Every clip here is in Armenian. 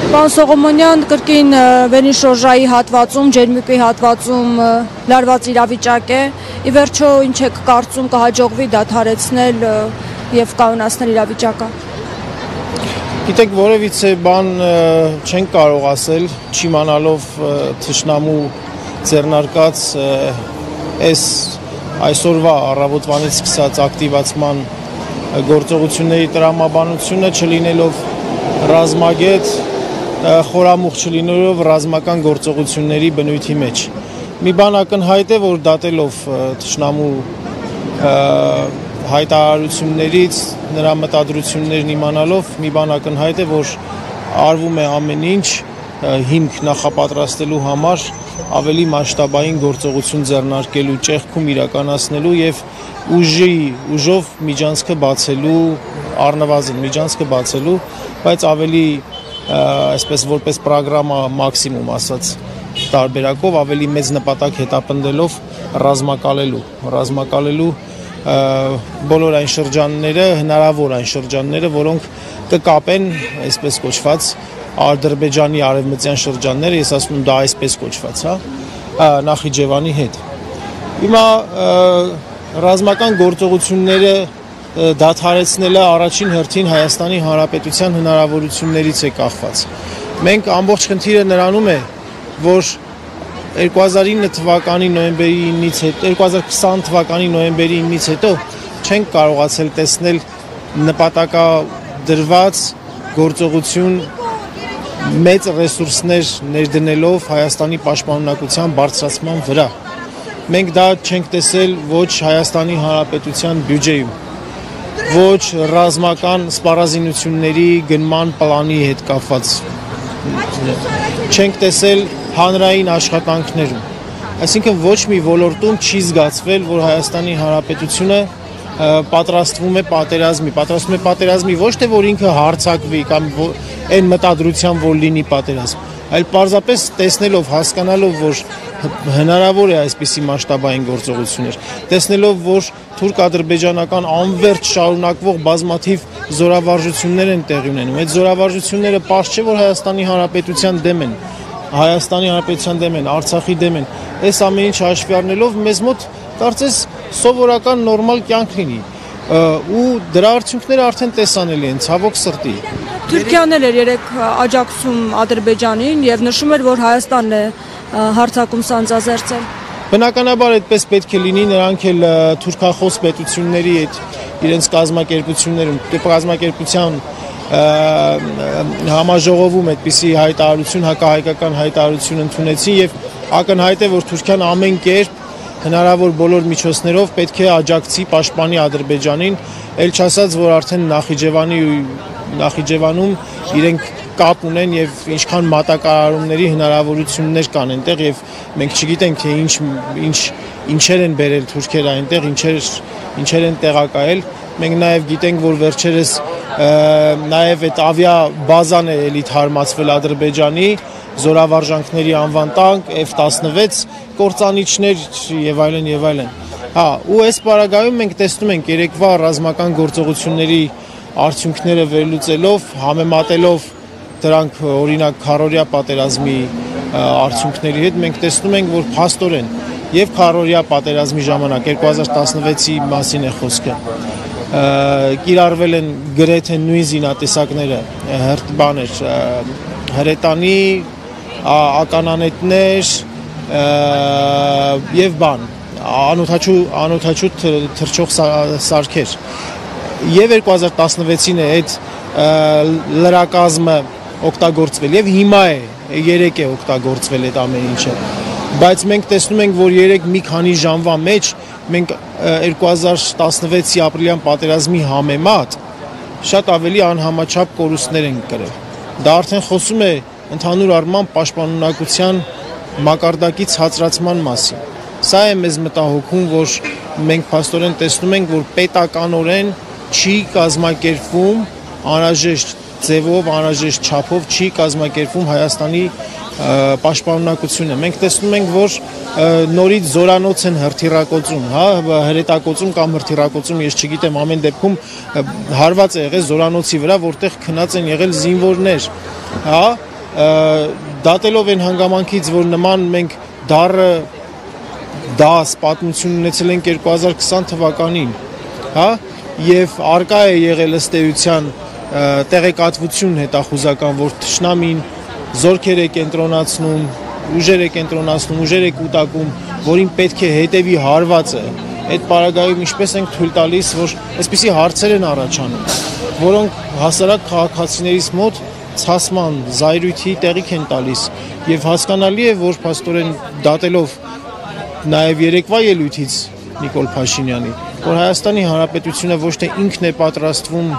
Պարոն Սողոմոնյան, կրկին Վենիշոժայի հատվածում, Ջերմուկի հատվածում լարված իրավիճակ է, ի վերջո ինչ եք կարծում կհաջողվի դադարեցնել եւ կանոնացնել իրավիճակը։ Գիտեք, որևիցե բան չենք կարող ասել, չիմանալով թշնամու ձեռնարկած այսօրվա առավոտվանից սկսած ակտիվացման գործողությունների տրամաբանությունը, չլինելով ռազմագետ, խորամուխ չլինելով ռազմական գործողությունների բնույթի մեջ։ Մի բան ակնհայտ է, որ դատելով թշնամու հայտարարություններից, նրա մտադրություններն իմանալով, մի բան ակնհայտ է, որ արվում է ամեն ինչ հիմք նախապատրաստելու համար ավելի մասշտաբային գործողություն ձեռնարկելու, ճեղքում իրականացնելու եւ ուժով միջանցքը բացելու, առնվազն միջանցքը բացելու, բայց ավելի այսպես որպես պրոգրամա մաքսիմում ասած տարբերակով ավելի մեծ նպատակ հետապնդելով ռազմակալելու բոլոր այն շրջանները, հնարավոր այն շրջանները, որոնք կկապեն, այսպես կոչված, Ադրբեջանի արևմտյան շրջանները, ես ասում եմ դա այսպես կոչված, Նախիջևանի հետ։ Հիմա ռազմական գործողությունները դադարեցնելը առաջին հերթին Հայաստանի Հանրապետության հնարավորություններից է կախված։ Մենք ամբողջ խնդիրը նրանում է, որ 2009 թվականի նոյեմբերի 9-ից հետո, 2020 թվականի նոյեմբերի 9-ից հետո չենք կարողացել տեսնել նպատակադրված գործողություն մեծ ռեսուրսներ ներդնելով Հայաստանի պաշտպանունակության բարձրացման վրա։ Մենք դա չենք տեսել ոչ Հայաստանի Հանրապետության բյուջեում, ոչ ռազմական սպառազինությունների գնման պլանի հետ կապված, չենք տեսել հանրային աշխատանքներում։ Այսինքն ոչ մի ոլորտում չի զգացվել, որ Հայաստանի Հանրապետությունը պատրաստվում է պատերազմի, ոչ թե որ ինքը հարձակվի կամ այն մտադրությամբ, որ լինի պատերազմ, այլ պարզապես տեսնելով, հասկանալով, որ հնարավոր է այսպիսի մասշտաբային գործողություններ, տեսնելով, որ թուրք-ադրբեջանական անվերջ շարունակվող բազմաթիվ զորավարժություններ են տեղի ունենում։ Այդ զորավարժությունները պարզ չէ, որ Հայաստանի Հանրապետության դեմ են, Արցախի դեմ են։ Այս ամեն ինչ հաշվի առնելով մեզ մոտ կարծես սովորական նորմալ կյանք լինի ու դրա արդյունքները արդեն տեսանելի են, ցավոք սրտի։ Թուրքիան էլ էր երեք աջակցում Ադրբեջանին եւ նշում էր, որ Հայաստանն է հարձակում սանձազերծել։ Բնականաբար այդպես պետք է լինի, նրանք էլ թուրքախոս պետությունների հետ իրենց կազմակերպության համաժողովում այդպիսի հայտարարություն, հակահայկական հայտարարություն ընդունեցին եւ ակնհայտ է, որ Թուրքիան ամեն կերպ հնարավոր բոլոր միջոցներով պետք է աջակցի պաշտպանի Ադրբեջանին, ել չասած, որ արդեն Նախիջևանում իրենք կապ ունեն եւ ինչքան մատակարարումների հնարավորություններ կան այնտեղ եւ մենք չգիտենք թե ինչեր են բերել թուրքերը այնտեղ, ինչեր են տեղակայել։ Մենք նաեւ գիտենք, որ վերջերս նաեւ այդ ավիա բազան է էլի թարմացվել Ադրբեջանի զորավարժանքների անվան տանկ, F-16 կործանիչներ եւ այլն եւ այլն։ Ու այս պարագայում մենք տեսնում ենք երեկվա ռազմական գործողությունների արդյունքները վերլուծելով, համեմատելով դրանք օրինակ քառօրյա պատերազմի արդյունքների հետ, մենք տեսնում ենք, որ փաստորեն եւ քառօրյա պատերազմի ժամանակ 2016-ի մասին է խոսքը, կիրառվել են գրեթե նույն զինատեսակները, հրետանի, ականանետներ եւ անօթաչու թռչող սարքեր։ Եվ 2016-ին է այդ լրակազմը օգտագործվել եւ հիմա է երեք է օգտագործվել այդ ամեն ինչը, բայց մենք տեսնում ենք, որ երեք մի քանի ժամվա մեջ մենք 2016-ի ապրիլյան պատերազմի համեմատ շատ ավելի անհամաչափ կորուստներ ենք կրել։ Դա արդեն խոսում է ընդհանուր առմամբ պաշտպանունակության մակարդակի ցածրացման մասին։ Սա է մեզ մտահոգում, որ մենք փաստորեն տեսնում ենք, որ պետականորեն չի կազմակերպվում անհրաժեշտ ձևով, անհրաժեշտ չափով չի կազմակերպվում Հայաստանի պաշտպանունակությունը։ Մենք տեսնում ենք, որ նորից զորանոց են հրթիռակոծում, հրետակոծում կամ հրթիռակոծում, ես չգիտեմ, ամեն դեպքում հարված է եղել զորանոցի վրա, որտեղ քնած են եղել զինվորներ, դատելով են հանգամանքից, որ նման մենք դառը դաս պատմություն ունեցել ենք 2020 թվականին, հա, եւ արկա է եղել ըստ էության տեղեկատվություն հետախուզական, որ թշնամին զորքեր է կենտրոնացնում, ուժեր է կենտրոնացնում, ուժեր է կուտակում, որին պետք է հետևի հարվածը։ Այդ պարագայում ինչպես ենք թույլ տալիս, որ այսպիսի հարցեր են առաջանում, որոնք հասարակ քաղաքացիներից մոտ ցասման, զայրույթի տեղիք են տալիս, եւ հասկանալի է, որ փաստորեն դատելով նաեւ երեկվա ելույթից Նիկոլ Փաշինյանի, որ Հայաստանի Հանրապետությունը ոչ թե ինքն է պատրաստվում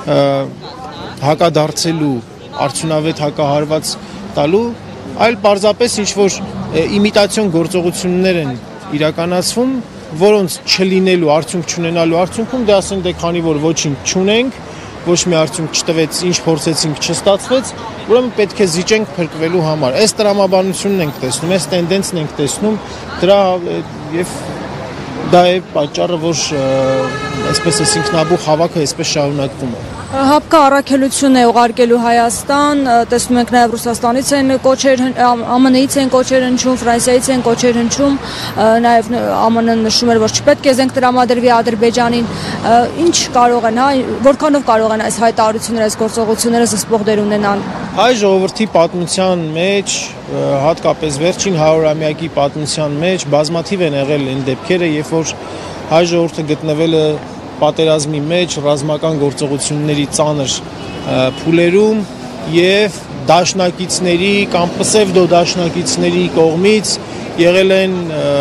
հակադարձելու, արդյունավետ հակահարված տալու, այլ պարզապես ինչ-որ իմիտացիոն գործողություններ են իրականացվում, որոնց չլինելու, արդյունք չունենալու արդյունքում դե ասեն դե քանի որ ոչինչ չունենք, ոչ մի արդյունք չտվեց, ինչ փորձեցինք չստացվեց, ուրեմն պետք է զիջենք փրկվելու համար։ Այս տրամաբանությունն ենք տեսնում, այս տենդենսն ենք տեսնում, դրա եւ դա է պատճառը, որ այսպես էս ինքնաբուխ հավաքը այսպես շարունակվում է։ Հապկա առաքելություն է ուղարկելու Հայաստան, տեսնում ենք նաև Ռուսաստանից են կոչեր, ԱՄՆ-ից են կոչեր հնչում, Ֆրանսիայից են կոչեր հնչում, նաև ԱՄՆ-ը նշում էր, որ չպետք է զենք տրամադրվի Ադրբեջանին, ինչ կարող են, հա, որքանով կարող են այս հայտարարությունները, այս գործողությունները զսպող դեր ունենան։ Հայ ժողովրդի պատմության մեջ, հատկապես վերջին 100-ամյակի պատմության մեջ բազմաթիվ են եղել այն դեպքերը, երբ որ հայ ժողովուրդը գտնվել է պատերազմի մեջ, ռազմական գործողությունների ծանր փուլերում եւ դաշնակիցների կամ պսևդոդաշնակիցների կողմից եղել են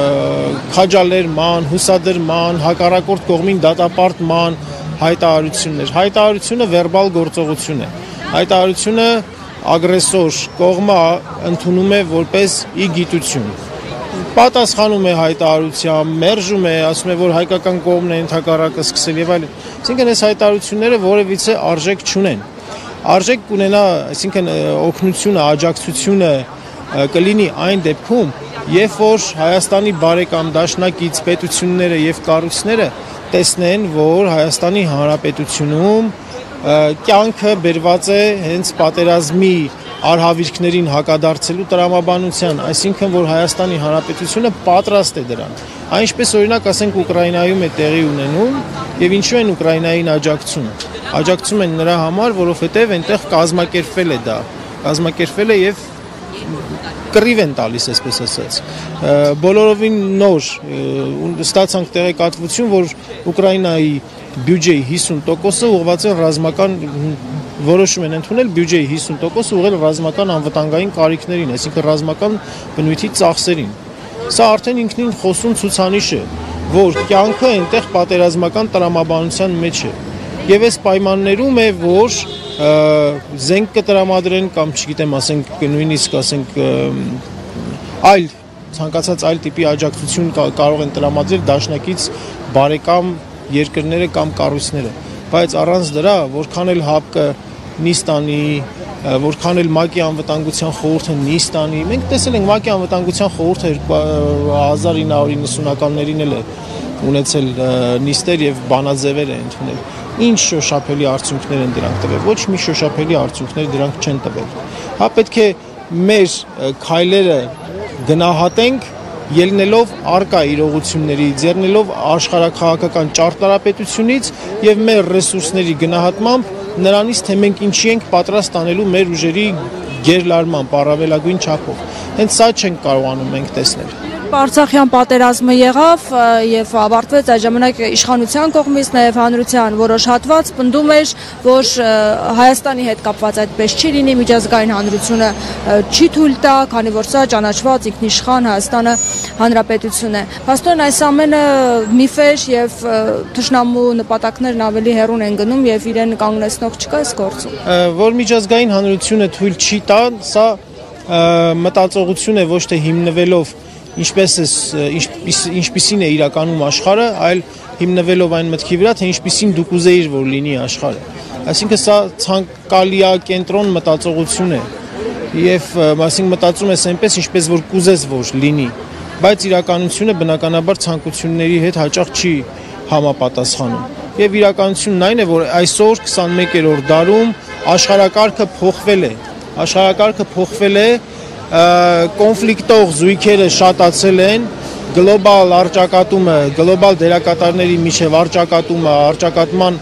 քաջալերման, հուսադրման, հակառակորդ կողմին դատապարտման հայտարարություններ։ Հայտարարությունը վերբալ գործողություն է։ Հայտարարությունը ագրեսոր կողմը ընդունում է որպես ի գիտություն։ Պատասխանում է հայտարարությամբ, մերժում է, ասում է, որ հայկական կողմն է ընդհակառակը սկսել եւ այլն։ Այսինքն այս հայտարարությունները որևիցե արժեք չունեն։ Արժեք կունենա, այսինքն օգնությունը, աջակցությունը կլինի այն դեպքում, երբ որ Հայաստանի բարեկամ դաշնակից պետությունները եւ կառույցները տեսնեն, որ Հայաստանի Հանրապետությունում կյանքը բերված է հենց պատերազմի արհավիրքներին հակադարձելու տրամաբանության, այսինքն որ Հայաստանի Հանրապետությունը պատրաստ է դրան։ Այնպես օրինակ ասենք Ուկրաինայում է տեղի ունենում եւ ինչու են Ուկրաինային աջակցում։ Աջակցում են նրա համար, որովհետեւ այնտեղ կազմակերպվել է դա։ Կազմակերպվել է եւ կռիվ են տալիս, այսպես ասած։ Բոլորովին նոր ստացանք տեղեկատվություն, որ Ուկրաինայի բյուջեի 50%-ը ուղղված է ռազմական որոշում են ընդունել բյուջեի 50%-ը ուղղել ռազմական անվտանգային կարիքներին, այսինքն ռազմական բնույթի ծախսերին։ Սա արդեն ինքնին խոսուն ցուցանիշ է, որ կյանքը այնտեղ պատերազմական տրամաբանության մեջ է։ Եվ այս պայմաններում է, որ զենք կտրամադրեն կամ չգիտեմ, ասենք նույնիսկ ասենք այլ ցանկացած այլ տիպի աջակցություն կարող են տրամադրել դաշնակից բարեկամ երկրները կամ կառույցները, բայց առանց դրա որքան էլ ՀԱՊԿ նիստանի, որքան էլ ՄԱԿ-ի անվտանգության խորհուրդը նիստանի, մենք տեսել ենք ՄԱԿ-ի անվտանգության խորհուրդը 1990-ականներին էլ է ունեցել նիստեր եւ բանաձևեր է ընդունել։ Ինչ շոշափելի արդյունքներ են դրանք տվել, ոչ մի շոշափելի արդյունքներ դրանք չեն տվել։ Հա պետք է մեր քայլերը գնահատենք ելնելով արկա իրողություններից, ելնելով աշխարհաքաղաքական ճարտարապետությունից եւ մեր ռեսուրսների գնահատմամբ նրանից, թե մենք ինչի ենք պատրաստ անելու մեր ուժերի գերլարման առավելագույն չափով։ Հենց սա չենք կարողանում մենք տեսնել։ Արցախյան պատերազմը եղավ եւ ավարտվեց այդ ժամանակ իշխանության կողմից, նաեւ հանրության որոշ հատված պնդում էր, որ Հայաստանի հետ կապված այդպես չի լինի, միջազգային հանրությունը չի թույլ տա, քանի որ սա ճանաչված ինքնիշխան Հայաստանը հանրապետություն է։ Փաստորեն այս ամենը միֆ էր եւ թշնամու նպատակներն ավելի հեռուն են գնում եւ իրեն կանգնեցնող չկա այս գործում։ Որ միջազգային հանրությունը թույլ չի տա, սա մտածողություն է ոչ թե հիմնվելով ինչպիսին է իրականում աշխարհը, այլ հիմնվելով այն մտքի վրա, թե ինչպիսին դուք ուզեիր, որ լինի աշխարհը։ Այսինքն սա ցանկալիա կենտրոն մտածողություն է եւ այսինքն մտածում ես այնպես, ինչպես որ կուզես որ լինի, բայց իրականությունը բնականաբար ցանկությունների հետ հաճախ չի համապատասխանում։ Եվ իրականությունն այն է, որ այսօր 21-րդ դարում աշխարհակարգը փոխվել է։ աշխարհակարգը փոխվել է, կոնֆլիկտող զույգերը շատացել են, գլոբալ արճակատումը, գլոբալ դերակատարների միջև արճակատումը, արճակատման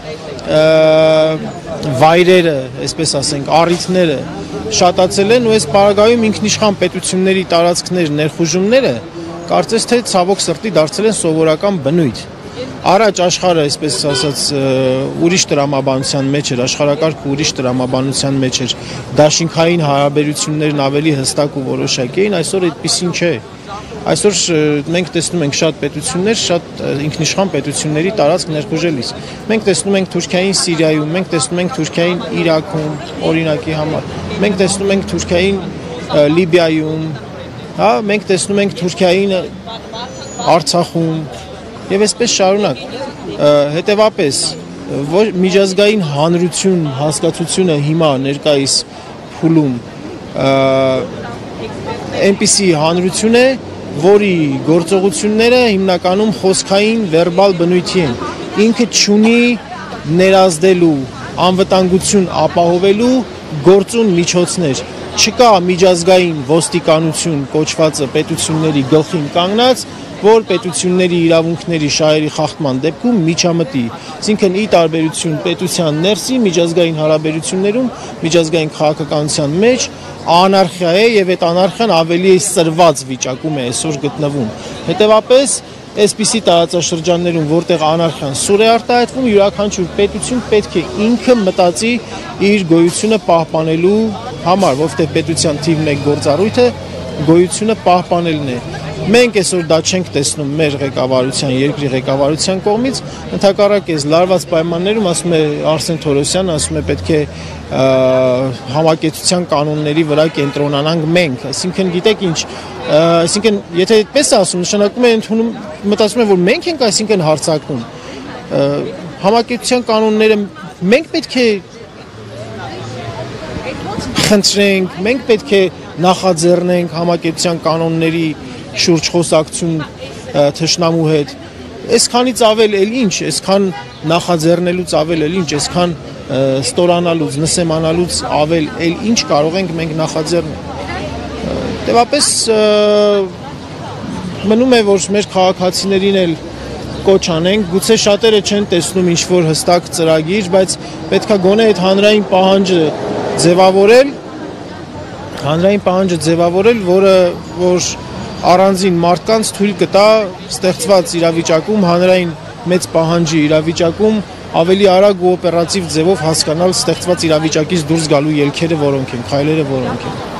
վայրերը, այսպես ասենք, առիթները շատացել են ու այս պարագայում ինքնիշխան պետությունների տարածքներ, ներխուժումները կարծես թե ցավոք սրտի դարձել են սովորական բնույթ։ Առաջ աշխարհը, այսպես ասած, ուրիշ տրամաբանության մեջ էր, աշխարհակարգը ուրիշ տրամաբանության մեջ էր, դաշինքային հարաբերություններն ավելի հստակ ու որոշակի էին, այսօր այդպեսին չէ։ Այսօր մենք տեսնում ենք շատ պետություններ, շատ ինքնիշխան պետությունների տարածք ներխուժելիս։ Մենք տեսնում ենք Թուրքիային Սիրիայում, մենք տեսնում ենք Թուրքիային Իրաքում, օրինակի համար։ Մենք տեսնում ենք Թուրքիային Լիբիայում, հա, մենք տեսնում ենք Թուրքիային Արցախում եւ այսպես շարունակ։ Հետեւապես միջազգային հանրություն հասկացությունը հիմա ներկայիս փուլում այնպիսի հանրություն է, որի գործողությունները հիմնականում խոսքային վերբալ բնույթի են։ Ինքը չունի ներազդելու, անվտանգություն ապահովելու գործուն միջոցներ։ Չկա միջազգային ոստիկանություն կոչվածը պետությունների գլխին կանգնած, որ պետությունների իրավունքների շահերի խախտման դեպքում միջամտի։ Այսինքն ի տարբերություն պետության ներսի միջազգային հարաբերություններում, միջազգային քաղաքականության մեջ անարխիա է եւ այդ անարխիան ավելի սրված վիճակում է այսօր գտնվում։ Հետեւապես այսպիսի տարածաշրջաններում, որտեղ անարխիան սուր է արտահայտվում, յուրաքանչյուր պետություն պետք է ինքը մտածի իր գոյությունը պահպանելու համար, որովհետեւ պետության թիվ 1 գործառույթը գոյությունը պահպանելն է։ Մենք այսօր դա չենք տեսնում մեր ղեկավարության, երկրի ղեկավարության կողմից, ընդհակառակ այս լարված պայմաններում, ասում է Արսեն Թորոսյանը, ասում է պետք է համակեցության կանոնների վրա կենտրոնանանք մենք, այսինքն գիտեք ինչ, այսինքն եթե այդպես ասում, նշանակում է ընդունում, մտածում եմ, որ մենք ենք այսինքն հարձակվում։ Համակեցության կանոնները մենք պետք է խնդրենք, մենք պետք է նախաձեռնենք համակեցության կանոնների շուրջ խոսակցություն թշնամու հետ։ Այսքանից ավել էլ ինչ, այսքան նախաձեռնելուց ավել էլ ինչ, այսքան ստորանալուց, նսեմանալուց ավել էլ ինչ կարող ենք մենք նախաձեռնել։ Տեւապես մնում է, որ մեր քաղաքացիներին էլ կոչ անենք, գուցե շատերը չեն տեսնում ինչ-որ հստակ ծրագիր, բայց պետքա գոնե այդ հանրային պահանջը ձևավորել, որը որ առանձին մարդկանց թույլ կտա ստեղծված իրավիճակում, հանրային մեծ պահանջի իրավիճակում ավելի արագ ու օպերատիվ ձևով հասկանալ ստեղծված իրավիճակից դուրս գալու ելքերը որոնք են, քայլերը որոնք են։